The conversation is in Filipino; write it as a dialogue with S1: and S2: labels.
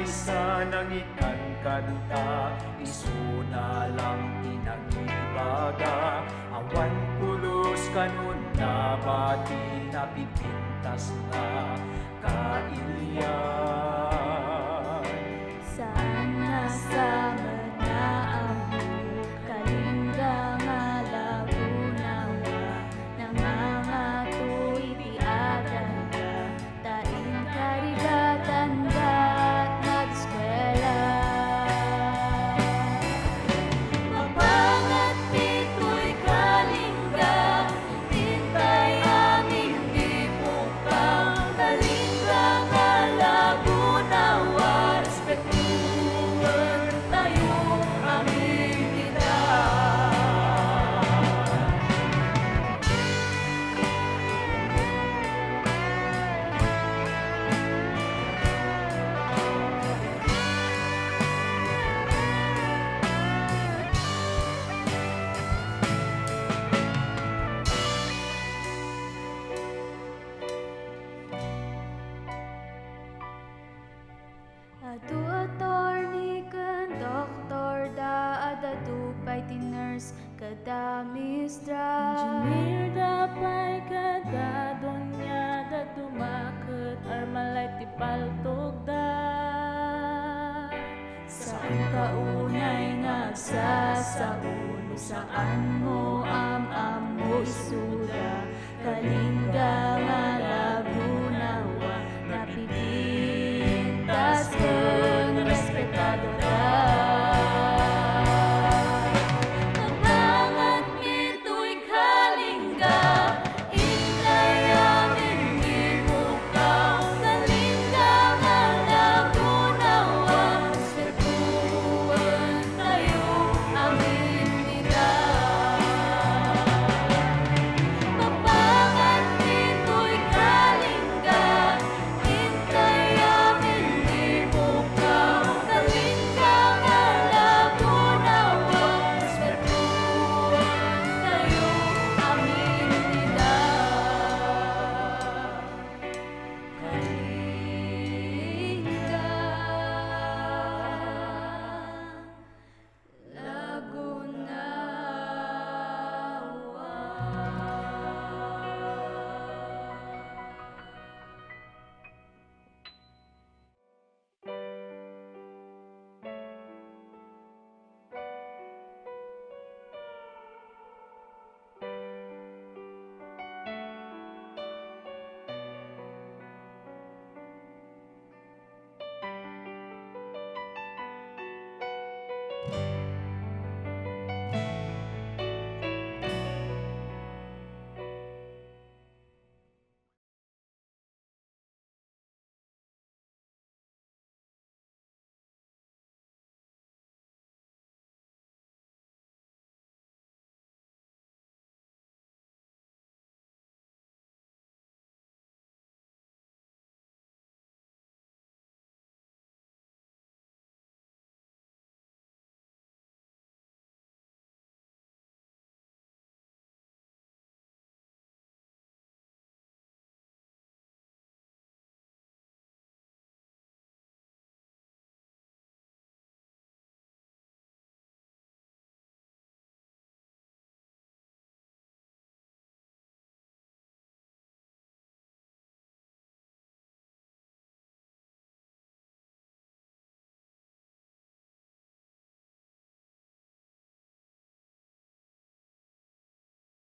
S1: maysa nang ikan kanta, isuna lang inagibaga. Awan pulos kanun na bati, napipintas na kailyan.
S2: Sana sama na ang Kalinga Laggunawa, namangatoy ti aganda, daing karigatan dat nag-eskwela. Mapangat dito'y Kalinga, tintay aming ipukang Kalinga nga Laggunawa, respetuhan tayo aming kita. Adu attorney kan doktor da ada dupay ti nurse kada mistra,
S3: engineer dapay kada dunya da dumaket armalay ti paltog da.
S2: saan ka unay nagsasaulo, saan mo am-am mo isuda, Kalinga nga